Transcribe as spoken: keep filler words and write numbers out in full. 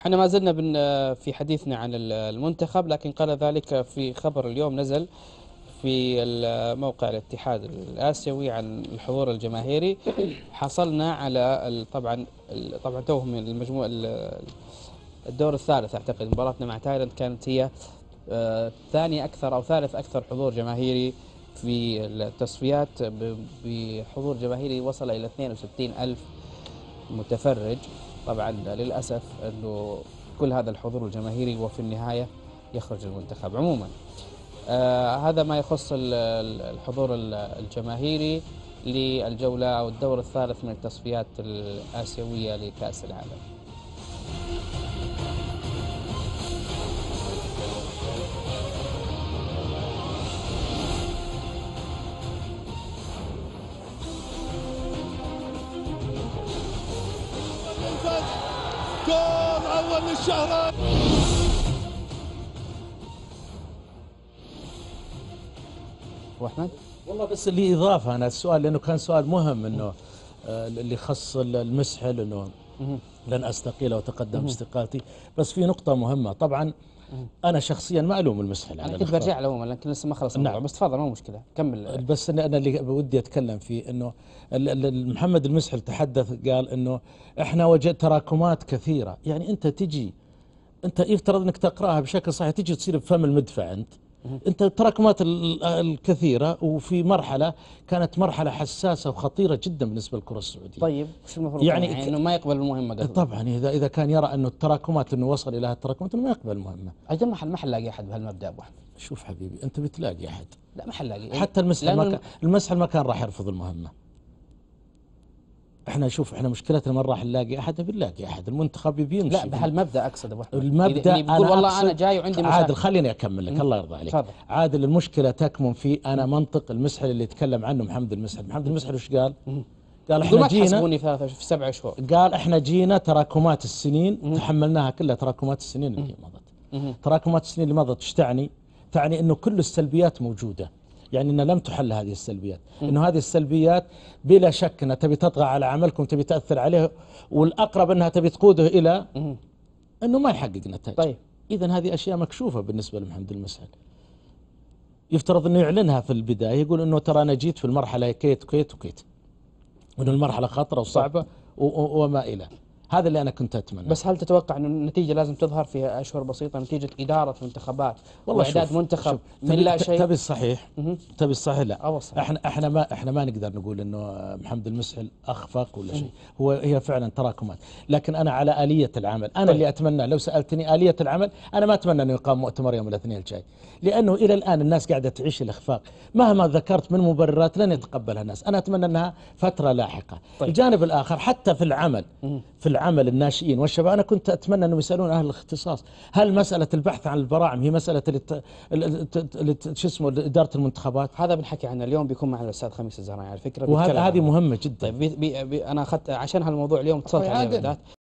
احنا ما زلنا بن في حديثنا عن المنتخب، لكن قال ذلك في خبر اليوم نزل في موقع الاتحاد الآسيوي عن الحضور الجماهيري. حصلنا على طبعا طبعا توهم المجموع الدور الثالث، اعتقد مباراتنا مع تايلاند كانت هي آه، ثاني اكثر او ثالث اكثر حضور جماهيري في التصفيات، بحضور جماهيري وصل الى اثنين وستين ألف متفرج. طبعا للاسف انه كل هذا الحضور الجماهيري وفي النهايه يخرج المنتخب. عموما آه هذا ما يخص الحضور الجماهيري للجوله او الدور الثالث من التصفيات الاسيويه لكاس العالم. جول اول للشهر. ابو احمد والله بس اللي اضافه انا السؤال، لانه كان سؤال مهم، انه آه اللي خص المسحل، انه لن استقيل واتقدم باستقالتي. بس في نقطه مهمه طبعا، انا شخصيا ما الوم المسحل على انا كنت برجع له لكن لسه ما خلص الموضوع. نعم. بس تفضل، مو مشكله كمل. بس انا اللي ودي اتكلم فيه انه محمد المسحل تحدث، قال انه احنا وجدت تراكمات كثيره. يعني انت تجي، انت يفترض انك تقراها بشكل صحيح، تجي تصير بفم المدفع. انت انت التراكمات الكثيره، وفي مرحله كانت مرحله حساسه وخطيره جدا بالنسبه للكره السعوديه. طيب وش المفروض يعني, يعني انه ما يقبل المهمه قصدي؟ طبعا اذا اذا كان يرى انه التراكمات، انه وصل الى هالتراكمات، انه ما يقبل المهمه. اجل ما ما حنلاقي احد بهالمبدا ابو احمد. شوف حبيبي، انت بتلاقي احد. لا ما حنلاقي. حتى المسحل ما كان المسحل ما كان راح يرفض المهمه. احنا شوف، احنا مشكلتنا ما راح نلاقي احد، بنلاقي احد. المنتخب بيمشي. لا بهالمبدا اقصد ابو احمد. المبدا اللي بيقول والله انا جاي وعندي مشاكل. عادل خليني اكمل لك، الله يرضى عليك. فضل. عادل المشكله تكمن في انا منطق المسحل اللي يتكلم عنه محمد المسحل. محمد المسحل وش قال؟ مم. قال احنا جينا في في سبع شهور. قال احنا جينا تراكمات السنين مم. تحملناها كلها تراكمات السنين اللي مضت. مم. تراكمات السنين اللي مضت ايش تعني؟ تعني انه كل السلبيات موجوده. يعني أنها لم تحل هذه السلبيات. م. أنه هذه السلبيات بلا شك أنها تبي تطغى على عملكم، تبي تأثر عليه، والأقرب أنها تبي تقوده إلى م. أنه ما يحقق نتائج. طيب إذن هذه أشياء مكشوفة بالنسبة لمحمد المسحل. يفترض أنه يعلنها في البداية، يقول أنه ترى أنا جيت في المرحلة كيت وكيت وكيت، وأنه المرحلة خطرة وصعبة وما إلى. هذا اللي أنا كنت أتمنى. بس هل تتوقع أن النتيجة لازم تظهر في أشهر بسيطة، نتيجة إدارة منتخبات وإعداد منتخب من لا شيء؟ تبي الصحيح، تبي الصحيح. لا أو الصحيح. احنا احنا ما احنا ما نقدر نقول انه محمد المسحل اخفق ولا شيء. هو هي فعلا تراكمات، لكن انا على آلية العمل. انا طيب. اللي اتمنى، لو سألتني آلية العمل، انا ما اتمنى انه يقام مؤتمر يوم الاثنين الجاي، لانه الى الان الناس قاعدة تعيش الاخفاق. مهما ذكرت من مبررات لن يتقبلها الناس. انا اتمنى انها فترة لاحقة. طيب. الجانب الاخر، حتى في العمل في العمل الناشئين والشباب، أنا كنت أتمنى أنهم يسألون أهل الاختصاص. هل مسألة البحث عن البراعم هي مسألة شو اسمه إدارة المنتخبات؟ هذا بنحكي عنه اليوم، بيكون معنا الأستاذ خميس الزهراني على فكرة. وهذه مهمة جدا. طيب بي بي بي أنا أخذت عشان هالموضوع اليوم اتصلت عليه.